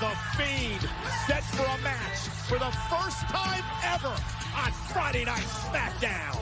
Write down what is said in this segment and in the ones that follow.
The Fiend set for a match for the first time ever on Friday Night Smackdown.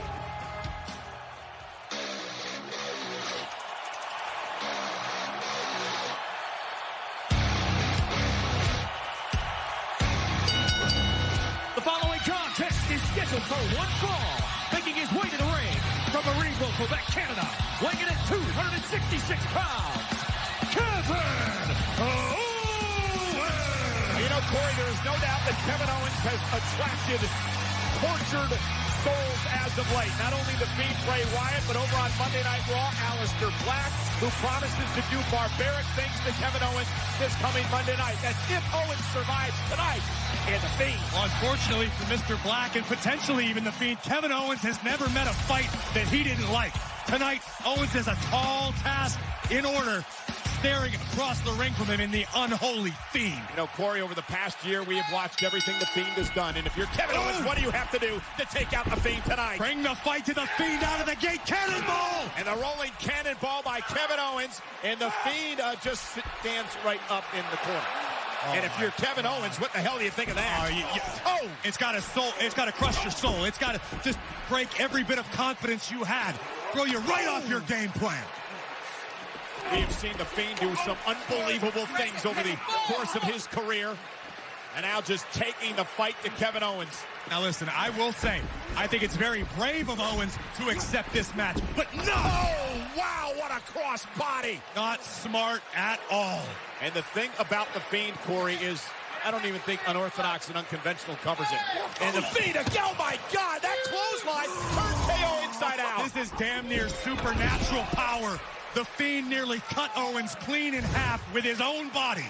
The following contest is scheduled for one fall, making his way to the ring from Marine, Quebec, Canada, weighing in at 266 pounds, Kevin Owens! You know, Corey, there is no doubt that Kevin Owens has attracted tortured souls as of late. Not only the Fiend, Bray, Wyatt, but over on Monday Night Raw, Aleister Black, who promises to do barbaric things to Kevin Owens this coming Monday night. That's if Owens survives tonight. And the Fiend. Well, unfortunately for Mr. Black and potentially even the Fiend, Kevin Owens has never met a fight that he didn't like. Tonight, Owens has a tall task in order, staring across the ring from him in the unholy Fiend. You know, Corey, over the past year, we have watched everything the Fiend has done. And if you're Kevin Owens, what do you have to do to take out the Fiend tonight? Bring the fight to the Fiend out of the gate. Cannonball! And the rolling cannonball by Kevin Owens. And the Fiend just stands right up in the corner. And if you're Kevin Owens, what the hell do you think of that? Oh, it's got to soul. It's got to crush your soul. It's got to just break every bit of confidence you had. Throw you right off your game plan. We have seen the Fiend do some unbelievable things over the course of his career. And now just taking the fight to Kevin Owens. Now listen, I will say, I think it's very brave of Owens to accept this match. But no! Oh, wow, what a cross body. Not smart at all. And the thing about the Fiend, Corey, is I don't even think unorthodox and unconventional covers it. And the Fiend, oh my God, that clothesline turned KO inside out. This is damn near supernatural power. The Fiend nearly cut Owens clean in half with his own body.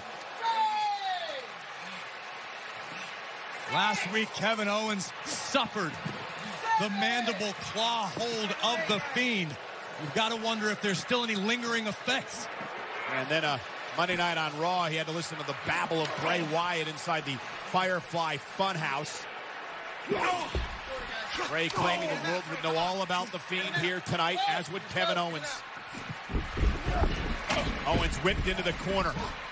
Last week, Kevin Owens suffered the mandible claw hold of the Fiend. You've got to wonder if there's still any lingering effects. And then Monday night on Raw, he had to listen to the babble of Bray Wyatt inside the Firefly Funhouse. Bray claiming the world would know all about the Fiend here tonight, as would Kevin Owens. Owens whipped into the corner.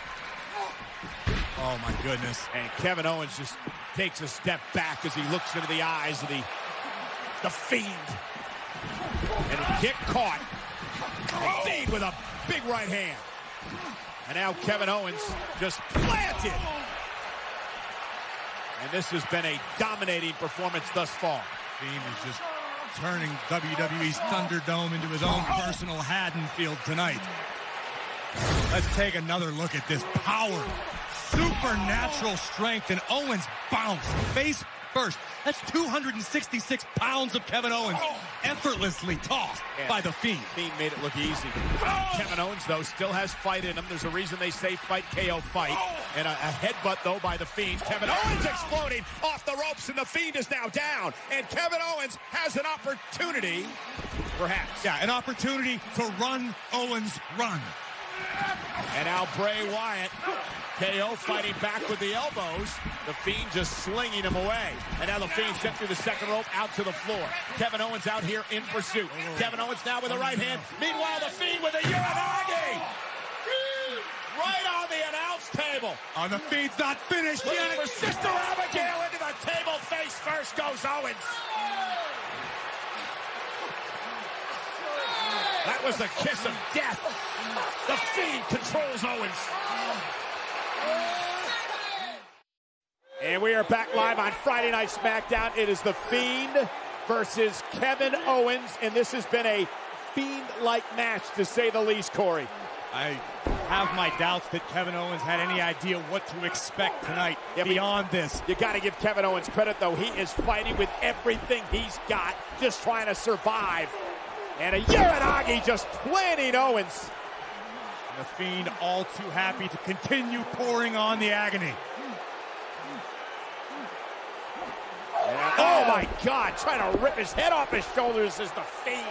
Oh, my goodness. And Kevin Owens just takes a step back as he looks into the eyes of the Fiend. And a kick caught. And Fiend with a big right hand. And now Kevin Owens just planted. And this has been a dominating performance thus far. Fiend is just turning WWE's Thunderdome into his own personal Haddonfield tonight. Let's take another look at this power. Supernatural strength, and Owens bounced face first. That's 266 pounds of Kevin Owens effortlessly tossed by the Fiend. Fiend made it look easy. Kevin Owens, though, still has fight in him. There's a reason they say fight, KO, fight. And a headbutt, though, by the Fiend. Kevin Owens exploding off the ropes, and the Fiend is now down. And Kevin Owens has an opportunity, perhaps. Yeah, an opportunity to run Owens' run. And now Bray Wyatt, KO fighting back with the elbows. The Fiend just slinging him away. And now the Fiend sent through the second rope out to the floor. Kevin Owens out here in pursuit. Kevin Owens now with a right hand. Meanwhile, the Fiend with a Uranagi. Right on the announce table. Oh, the Fiend's not finished yet. For Sister Abigail into the table. Face first goes Owens. That was the kiss of death. The Fiend controls Owens. And we are back live on Friday Night Smackdown. It is the Fiend versus Kevin Owens, and this has been a Fiend-like match, to say the least, Corey. I have my doubts that Kevin Owens had any idea what to expect tonight beyond this. You got to give Kevin Owens credit, though. He is fighting with everything he's got, just trying to survive. And a Uranagi just planting Owens. The Fiend all too happy to continue pouring on the agony. Oh my God, trying to rip his head off his shoulders is the Fiend.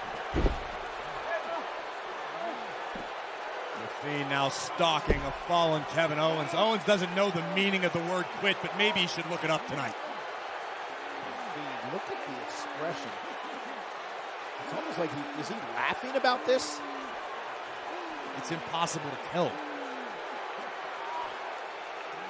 The Fiend now stalking a fallen Kevin Owens. Owens doesn't know the meaning of the word quit, but maybe he should look it up tonight. Fiend, look at the expression. It's almost like is he laughing about this? It's impossible to tell.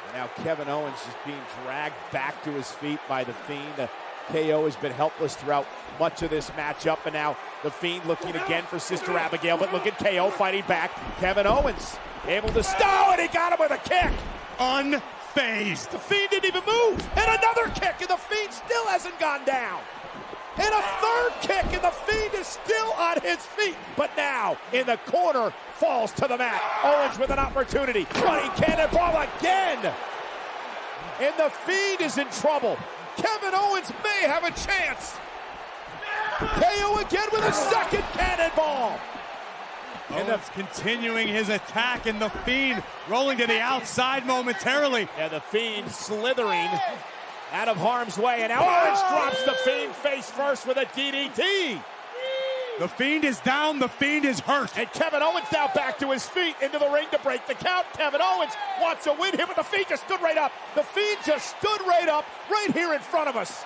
Now Kevin Owens is being dragged back to his feet by the Fiend. KO has been helpless throughout much of this matchup, and now the Fiend looking again for Sister Abigail, but look at KO fighting back. Kevin Owens able to stow, and he got him with a kick. Unfazed. The Fiend didn't even move, and another kick, and the Fiend still hasn't gone down. And a third kick, and the Fiend is still on his feet. But now, in the corner, falls to the mat. Owens with an opportunity. Running cannonball again. And the Fiend is in trouble. Kevin Owens may have a chance. KO again with a second cannonball. Owens continuing his attack, and the Fiend rolling to the outside momentarily. And the Fiend slithering out of harm's way, and now Owens drops the Fiend face first with a DDT. The Fiend is down, the Fiend is hurt. And Kevin Owens now back to his feet into the ring to break the count. Kevin Owens wants a win here, but the Fiend just stood right up. The Fiend just stood right up, right here in front of us.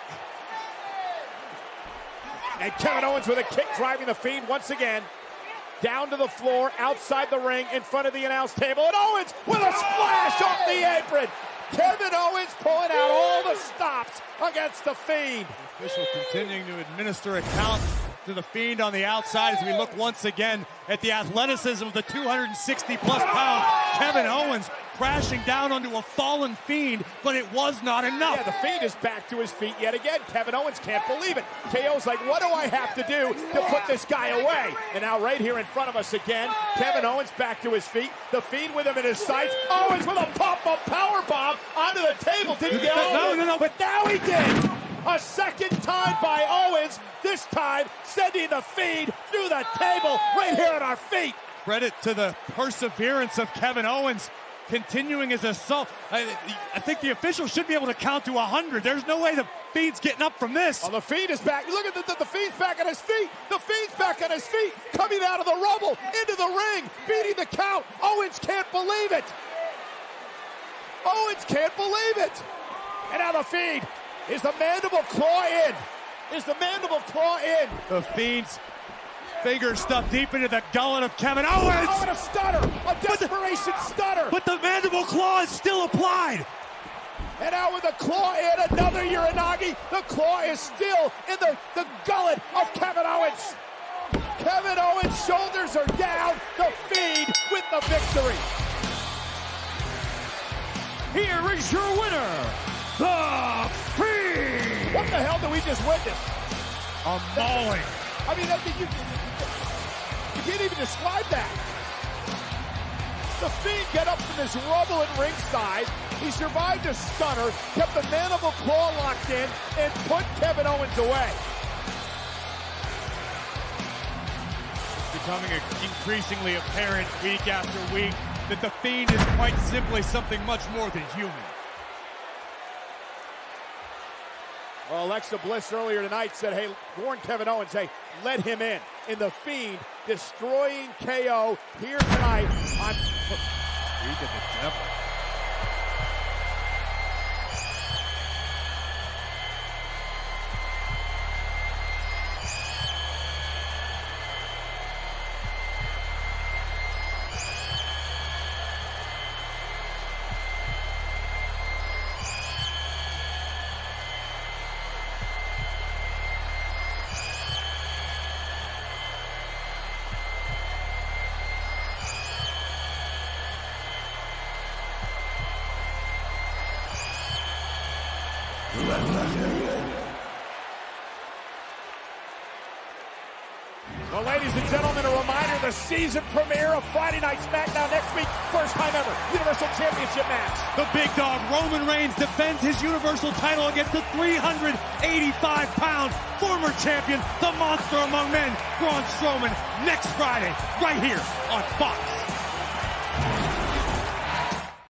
And Kevin Owens with a kick driving the Fiend once again down to the floor, outside the ring, in front of the announce table. And Owens with a splash off the apron. Kevin Owens pulling out all the stops against the Fiend. The official continuing to administer a count to the Fiend on the outside as we look once again at the athleticism of the 260-plus pound Kevin Owens crashing down onto a fallen Fiend, but it was not enough. Yeah, the Fiend is back to his feet yet again. Kevin Owens can't believe it. KO's like, what do I have to do to put this guy away? And now right here in front of us again, Kevin Owens back to his feet. The Fiend with him in his sights. Owens with a pop-up powerbomb onto the table. Didn't get over. No. But now he did. A second time by Owens, this time sending the Fiend through the table right here at our feet. Credit to the perseverance of Kevin Owens, continuing his assault. I think the official should be able to count to 100. There's no way the Fiend's getting up from this. Oh, the Fiend is back. Look at the Fiend's back on his feet. The Fiend's back on his feet, coming out of the rubble, into the ring, beating the count. Owens can't believe it. Owens can't believe it. And now the Fiend. Is the mandible claw in? Is the mandible claw in? The Fiend's finger stuffed deep into the gullet of Kevin Owens. Oh, and a stutter. A desperation stutter. But the mandible claw is still applied. And now with the claw in, another Uranagi. The claw is still in the gullet of Kevin Owens. Kevin Owens' shoulders are down. The Fiend with the victory. Here is your winner, the Fiend! What the hell did we just witness? A mauling. I mean, you can't even describe that. The Fiend get up from this rubble at ringside. He survived a stunner, kept the mandible claw locked in, and put Kevin Owens away. Becoming increasingly apparent week after week that the Fiend is quite simply something much more than human. Well, Alexa Bliss earlier tonight said, hey, warn Kevin Owens, hey, let him in. And the Fiend destroying KO here tonight on... Speak of the devil. Well, ladies and gentlemen, a reminder, the season premiere of Friday Night Smackdown next week. First time ever, Universal Championship match. The big dog, Roman Reigns, defends his Universal title against the 385-pound former champion, the monster among men, Braun Strowman, next Friday, right here on Fox.